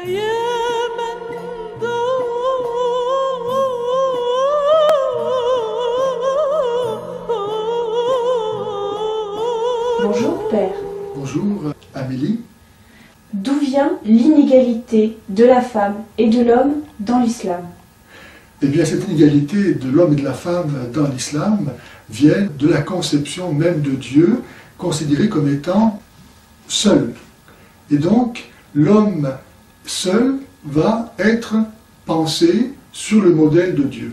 Bonjour Père. Bonjour Amélie. D'où vient l'inégalité de la femme et de l'homme dans l'islam? Eh bien, cette inégalité de l'homme et de la femme dans l'islam vient de la conception même de Dieu, considéré comme étant seul. Et donc, l'homme seul va être pensé sur le modèle de Dieu.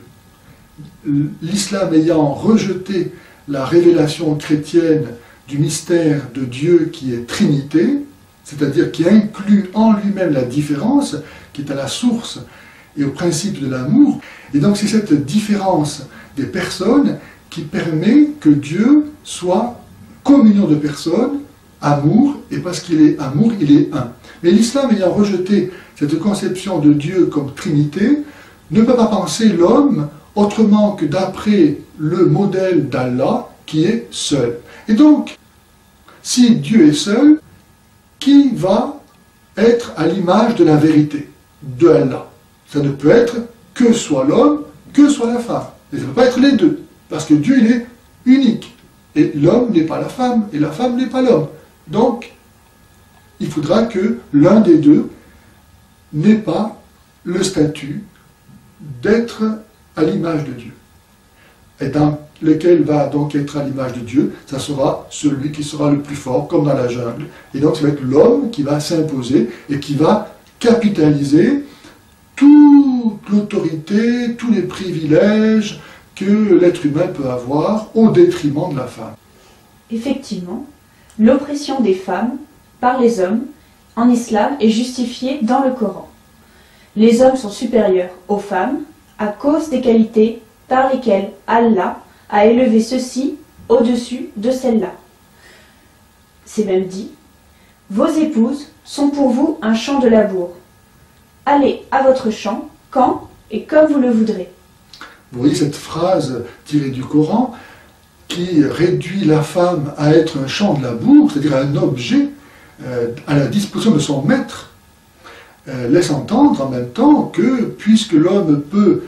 L'islam ayant rejeté la révélation chrétienne du mystère de Dieu qui est Trinité, c'est-à-dire qui inclut en lui-même la différence, qui est à la source et au principe de l'amour. Et donc c'est cette différence des personnes qui permet que Dieu soit communion de personnes, amour, et parce qu'il est amour, il est un. Mais l'islam ayant rejeté cette conception de Dieu comme Trinité, ne peut pas penser l'homme autrement que d'après le modèle d'Allah qui est seul. Et donc, si Dieu est seul, qui va être à l'image de la vérité, de Allah? Ça ne peut être que soit l'homme, que soit la femme. Et ça ne peut pas être les deux, parce que Dieu, il est unique. Et l'homme n'est pas la femme, et la femme n'est pas l'homme. Donc, il faudra que l'un des deux n'ait pas le statut d'être à l'image de Dieu. Et dans lequel va donc être à l'image de Dieu, ça sera celui qui sera le plus fort, comme dans la jungle. Et donc, ça va être l'homme qui va s'imposer et qui va capitaliser toute l'autorité, tous les privilèges que l'être humain peut avoir au détriment de la femme. Effectivement, l'oppression des femmes par les hommes en islam est justifiée dans le Coran. Les hommes sont supérieurs aux femmes à cause des qualités par lesquelles Allah a élevé ceux-ci au-dessus de celles-là. C'est même dit, vos épouses sont pour vous un champ de labour. Allez à votre champ, quand et comme vous le voudrez. Vous voyez cette phrase tirée du Coran qui réduit la femme à être un champ de labour, c'est-à-dire un objet à la disposition de son maître, laisse entendre en même temps que, puisque l'homme peut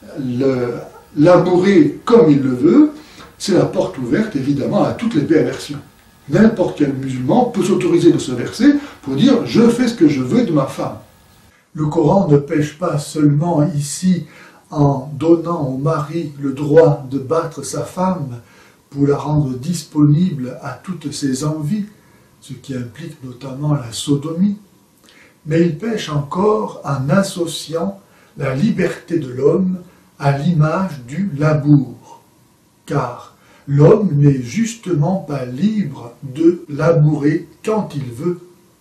labourer comme il le veut, c'est la porte ouverte évidemment à toutes les perversions. N'importe quel musulman peut s'autoriser de se verser pour dire « je fais ce que je veux de ma femme ». Le Coran ne pêche pas seulement ici en donnant au mari le droit de battre sa femme pour la rendre disponible à toutes ses envies, ce qui implique notamment la sodomie, mais il pêche encore en associant la liberté de l'homme à l'image du labour, car l'homme n'est justement pas libre de labourer quand il veut.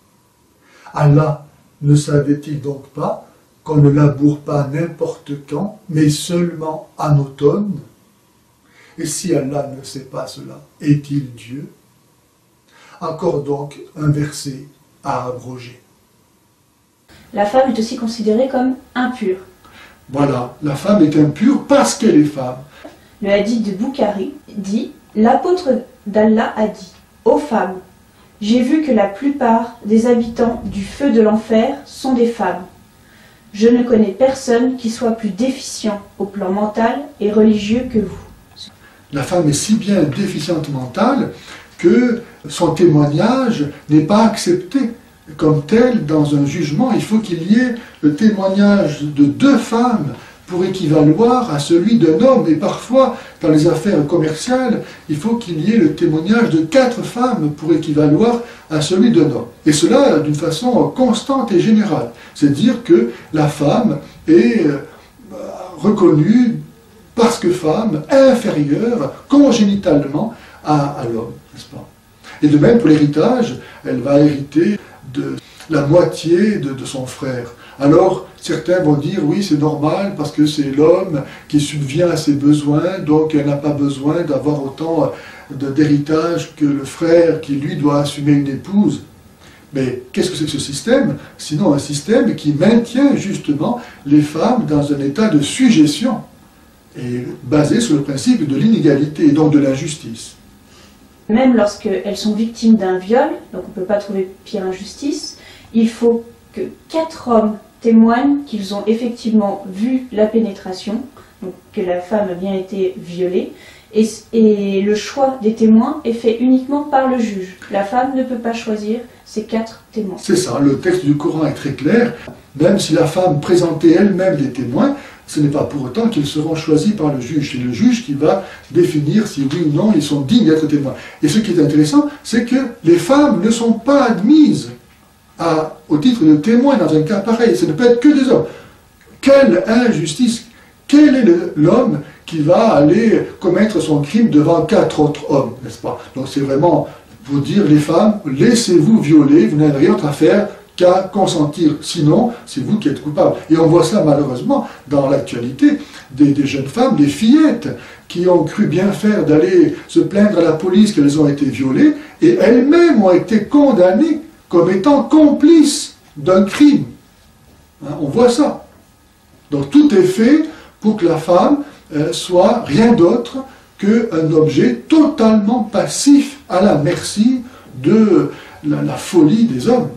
Allah ne savait-il donc pas qu'on ne laboure pas n'importe quand, mais seulement en automne? Et si Allah ne sait pas cela, est-il Dieu? Encore donc un verset à abroger. La femme est aussi considérée comme impure. Voilà, la femme est impure parce qu'elle est femme. Le hadith de Boukhari dit « L'apôtre d'Allah a dit « Ô femmes, j'ai vu que la plupart des habitants du feu de l'enfer sont des femmes. Je ne connais personne qui soit plus déficient au plan mental et religieux que vous. » La femme est si bien déficiente mentale que son témoignage n'est pas accepté comme tel dans un jugement. Il faut qu'il y ait le témoignage de 2 femmes pour équivaloir à celui d'un homme. Et parfois, dans les affaires commerciales, il faut qu'il y ait le témoignage de 4 femmes pour équivaloir à celui d'un homme. Et cela d'une façon constante et générale. C'est dire que la femme est reconnue, parce que femme, inférieure, congénitalement à l'homme, n'est-ce pas? Et de même pour l'héritage, elle va hériter de la moitié de son frère. Alors, certains vont dire, oui, c'est normal, parce que c'est l'homme qui subvient à ses besoins, donc elle n'a pas besoin d'avoir autant d'héritage que le frère qui, lui, doit assumer une épouse. Mais qu'est-ce que c'est que ce système? Sinon un système qui maintient justement les femmes dans un état de sujétion, et basé sur le principe de l'inégalité et donc de l'injustice. Même lorsqu'elles sont victimes d'un viol, donc on ne peut pas trouver pire injustice, il faut que 4 hommes témoignent qu'ils ont effectivement vu la pénétration, donc que la femme a bien été violée, et le choix des témoins est fait uniquement par le juge. La femme ne peut pas choisir ces 4 témoins. C'est ça, le texte du Coran est très clair. Même si la femme présentait elle-même des témoins, ce n'est pas pour autant qu'ils seront choisis par le juge. C'est le juge qui va définir si oui ou non ils sont dignes d'être témoins. Et ce qui est intéressant, c'est que les femmes ne sont pas admises au titre de témoins dans un cas pareil. Ce ne peut être que des hommes. Quelle injustice! Quel est l'homme qui va aller commettre son crime devant 4 autres hommes, n'est-ce pas? Donc c'est vraiment pour dire les femmes, laissez-vous violer, vous n'avez rien d'autre à faire qu'à consentir, sinon c'est vous qui êtes coupable. Et on voit ça malheureusement dans l'actualité, des jeunes femmes, des fillettes, qui ont cru bien faire d'aller se plaindre à la police qu'elles ont été violées, et elles-mêmes ont été condamnées comme étant complices d'un crime. Hein, on voit ça. Donc tout est fait pour que la femme soit rien d'autre qu'un objet totalement passif à la merci de la folie des hommes.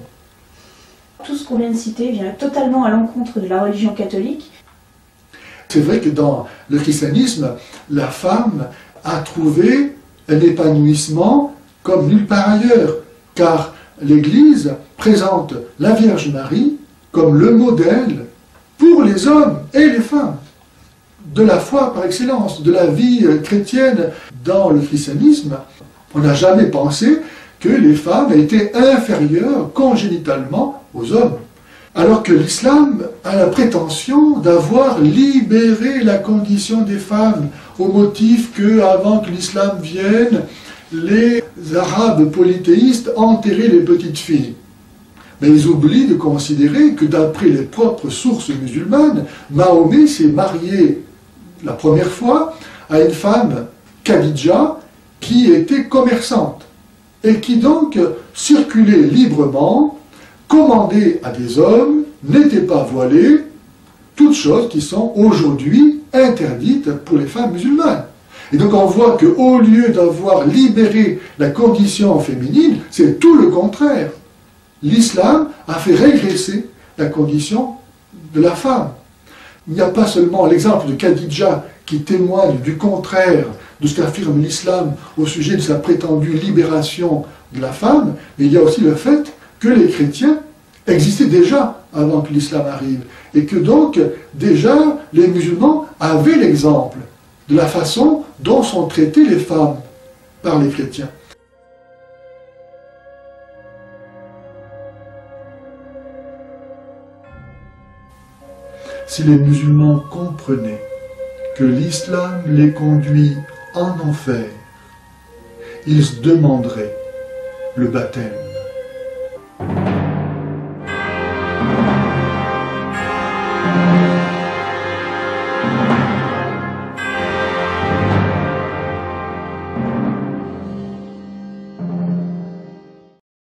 Tout ce qu'on vient de citer vient totalement à l'encontre de la religion catholique. C'est vrai que dans le christianisme, la femme a trouvé un épanouissement comme nulle part ailleurs, car l'Église présente la Vierge Marie comme le modèle pour les hommes et les femmes de la foi par excellence, de la vie chrétienne. Dans le christianisme, on n'a jamais pensé que les femmes étaient inférieures congénitalement aux hommes. Alors que l'islam a la prétention d'avoir libéré la condition des femmes au motif que, avant que l'islam vienne, les Arabes polythéistes enterraient les petites filles. Mais ils oublient de considérer que d'après les propres sources musulmanes, Mahomet s'est marié la première fois à une femme, Khadija, qui était commerçante et qui donc circulait librement, commandait à des hommes, n'était pas voilée, toutes choses qui sont aujourd'hui interdites pour les femmes musulmanes. Et donc on voit qu'au lieu d'avoir libéré la condition féminine, c'est tout le contraire. L'islam a fait régresser la condition de la femme. Il n'y a pas seulement l'exemple de Khadija qui témoigne du contraire de ce qu'affirme l'islam au sujet de sa prétendue libération de la femme, mais il y a aussi le fait que les chrétiens existaient déjà avant que l'islam arrive, et que donc déjà les musulmans avaient l'exemple de la façon dont sont traitées les femmes par les chrétiens. Si les musulmans comprenaient que l'islam les conduit en enfer, ils se demanderaient le baptême.